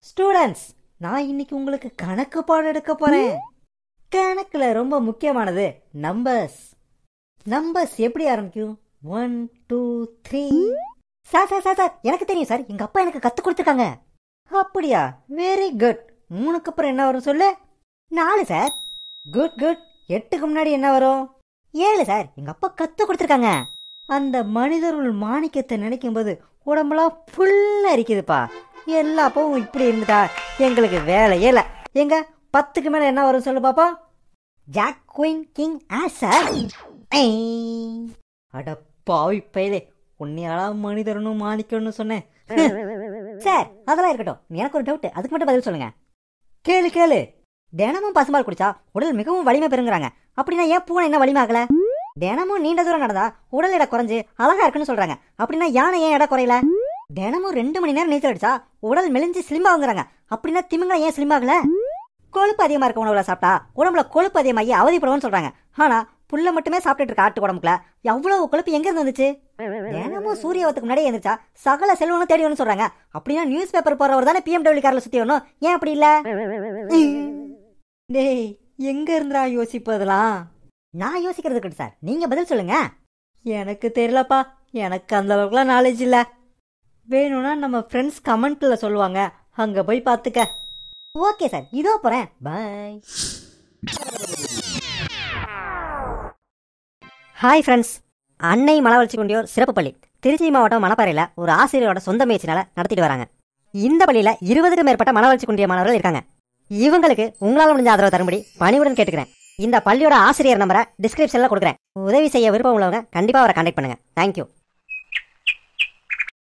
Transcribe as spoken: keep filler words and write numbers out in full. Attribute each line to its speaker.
Speaker 1: Students, நான் இன்னைக்கு உங்களுக்கு கணக்கு பாடம் எடுக்க போறேன். கணக்குல ரொம்ப முக்கியமானது நம்பர்ஸ். நம்பர்ஸ் எப்படி ஆரம்பிக்கும்? One two three. Sir sir sir sir எனக்கு தெரியும் சார், எங்க அப்பா எனக்கு கத்து கொடுத்துருக்காங்க. அப்படியா? Very good. மூணுக்கு அப்புறம் என்ன வரும் சொல்லு? நாலு சார். Good good. எட்டுக்கு முன்னாடி என்ன வரும்? ஏழு சார். எங்க அப்பா கத்து கொடுத்துருக்காங்க. அந்த மனிதருள் மாணிக்கத்தை நினைக்கும் போது உடம்புலாம் ஃபுல்லா இருக்குதுப்பா. எல்லா அப்பவும் இப்படி இருந்துட்டா எங்களுக்கு வேலையே இல்லை. எங்க பத்துக்கு மேல என்ன வரும் சொல்லு பாப்பா? Jack queen king ace sir. அட பாவி பையலே, உன்னையாளா மனிதரனும் மாணிக்கணும்னு சொன்னேன். சார் அதெல்லாம் இருக்கட்டும், எனக்கு ஒரு டவுட், அதுக்கு மட்டும் பதில் சொல்லுங்க. கேளு கேளு. தினமும் பசும்பால் குடிச்சா உடல் மிகவும் வலிமை பெறுங்கிறாங்க. அப்படின்னா ஏன் பூனை என்ன வலிமை ஆகல? தினமும் நீண்ட தூரம் நடந்தா உடல் எடை குறைஞ்சு அழகா இருக்குன்னு சொல்றாங்க. அப்படின்னா யானை ஏன் எடை குறையல? தினமும் ரெண்டு மணி நேரம் நீச்சல் அடிச்சா உடல் மெலிஞ்சு ஸ்லிம் ஆகுங்கிறாங்க. அப்படின்னா திமிங்கலம் ஏன் ஸ்லிம் ஆகல? கொழுப்பு அதிகமா இருக்க உணவுல சாப்பிட்டா உடம்புல கொழுப்பு அதிகமாகி அவதிப்படுவோம்னு சொல்றாங்க. ஆனா புல்ல மட்டுமே சாப்பிட்டுட்டு இருக்க ஆட்டு உடம்புல எவ்வளவு கொழுப்பு எங்க இருந்து வந்துச்சு? தினமும் சூரியத்துக்கு முன்னாடியே எழுந்திரிச்சா சகல செல்வனும் தேடி வரணும்னு சொல்றாங்க. அப்படின்னா நியூஸ் பேப்பர் போறவர் தானே பிஎம்டபிள்யூ கார்ல சுத்தி வரணும், ஏன் அப்படி இல்ல? டேய், எங்க இருந்தா யோசிப்பதெல்லாம்? நான் யோசிக்கிறது கிடையாது சார், நீங்க பதில் சொல்லுங்க. எனக்கு தெரியலப்பா, எனக்கு அந்த அளவுக்குலாம் நாலேஜ் இல்ல. வேணும்னா நம்ம ஃப்ரெண்ட்ஸ் கமெண்ட்ல சொல்லுவாங்க, அங்க போய் பாத்துக்க. ஓகே சார், இதோ போறேன். பாய். ஹாய் ஃப்ரெண்ட்ஸ், அன்னை மனவளர்ச்சி குண்டியோர் சிறப்பு பள்ளி திருச்சி மாவட்டம் மணப்பாறையில் ஒரு ஆசிரியரோட சொந்த முயற்சினால நடத்திட்டு வராங்க. இந்த பள்ளியில இருபதுக்கும் மேற்பட்ட மனவளர்ச்சி குண்டிய மாணவர்கள் இருக்காங்க. இவங்களுக்கு உங்களால் முடிஞ்ச ஆதரவு தரும்படி பணிவுடன் கேட்டுக்கிறேன். இந்த பள்ளியோட ஆசிரியர் நம்பரை டிஸ்கிரிப்ஷன்ல கொடுக்குறேன். உதவி செய்ய விருப்பம் உள்ளவங்க கண்டிப்பா அவரை கான்டாக்ட் பண்ணுங்க. தேங்க்யூ.